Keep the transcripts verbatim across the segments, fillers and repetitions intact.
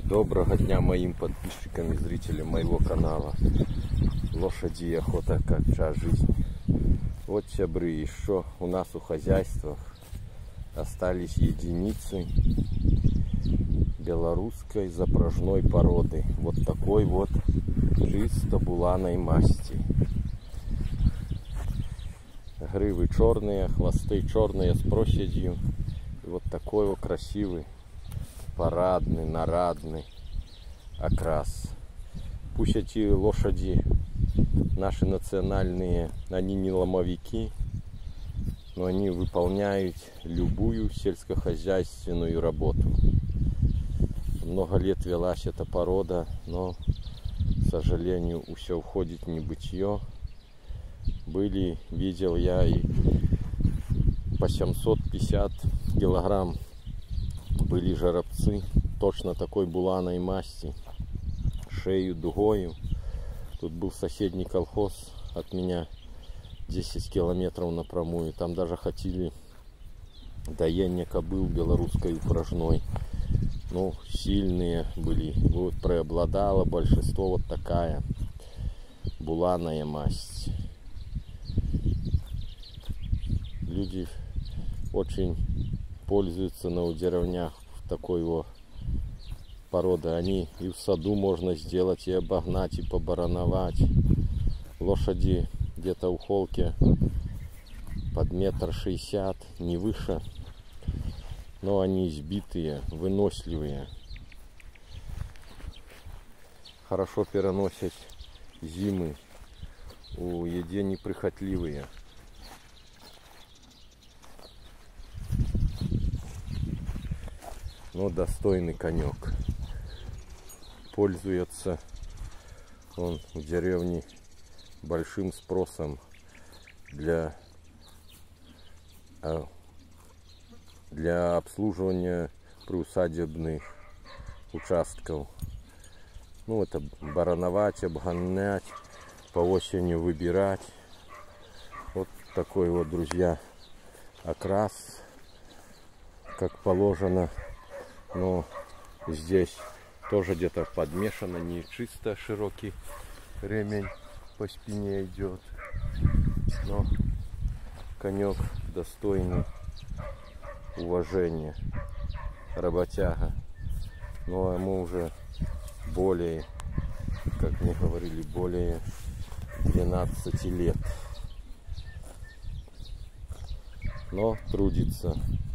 Доброго дня моим подписчикам и зрителям моего канала Лошади и охота как часть жизни. Вот, сябры, еще у нас у хозяйства остались единицы белорусской запряжной породы. Вот такой вот чисто буланой масти. Гривы черные, хвосты черные с проседью. И вот такой вот красивый, парадный, нарадный окрас. Пусть эти лошади наши национальные, они не ломовики, но они выполняют любую сельскохозяйственную работу. Много лет велась эта порода, но, к сожалению, все уходит в небытие. Были, видел я и по семьсот пятьдесят килограмм были жеребцы точно такой буланой масти, шею дугою. Тут был соседний колхоз от меня десять километров напрямую. Там даже хотели доение кобыл белорусской упряжной. Ну, сильные были. Вот преобладало большинство вот такая буланая масть. Люди очень пользуются на деревнях такой вот породы. Они и в саду можно сделать, и обогнать, и побароновать. Лошади где-то у холки под метр шестьдесят, не выше. Но они избитые, выносливые. Хорошо переносят зимы. У еде неприхотливые. Но достойный конек. Пользуется он в деревне большим спросом для, для обслуживания приусадебных участков. Ну, это барановать, обгонять, по осени выбирать. Вот такой вот, друзья, окрас, как положено. Но здесь тоже где-то подмешано, не чисто широкий ремень по спине идет, но конек достойный уважения, работяга. Ну а ему уже более, как мне говорили, более двенадцати лет, но трудится.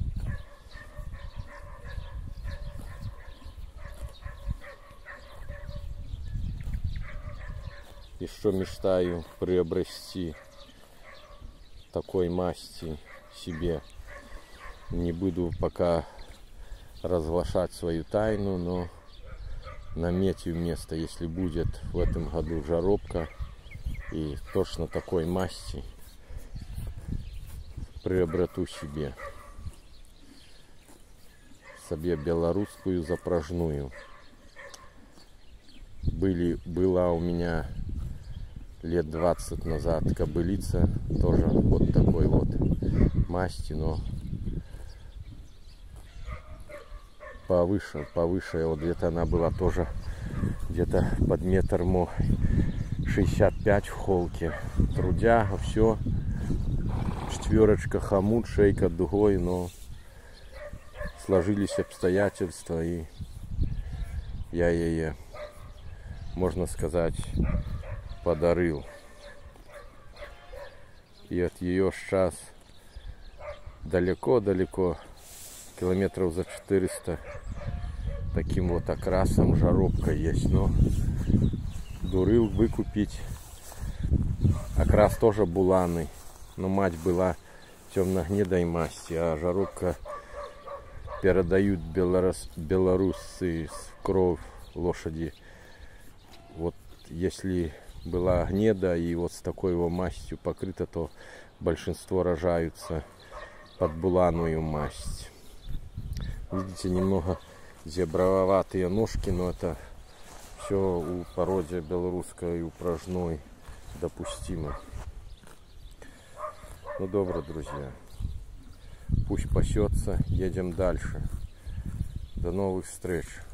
Еще мечтаю приобрести такой масти себе. Не буду пока разглашать свою тайну, но наметив место, если будет в этом году жаробка и точно такой масти приобрету себе. Себе белорусскую запряжную. Были, была у меня лет двадцать назад кобылица, тоже вот такой вот масти, но повыше, повыше, вот где-то она была тоже где-то под метр шестьдесят пять в холке. Трудяга, все, четверочка, хомут, шейка дугой, но сложились обстоятельства, и я ей, можно сказать, подарил. И от ее сейчас далеко-далеко, километров за четыреста, таким вот окрасом жаробка есть. Но дурил выкупить. Окрас тоже буланый, но мать была темно-гнедой масти, а жаробка передают белорус, белорусы в кровь лошади. Вот если была гнеда и вот с такой его мастью покрыта, то большинство рожаются под буланую масть. Видите, немного зеброватые ножки, но это все у породы белорусской упряжной допустимо. Ну, добро, друзья. Пусть пасется, едем дальше. До новых встреч.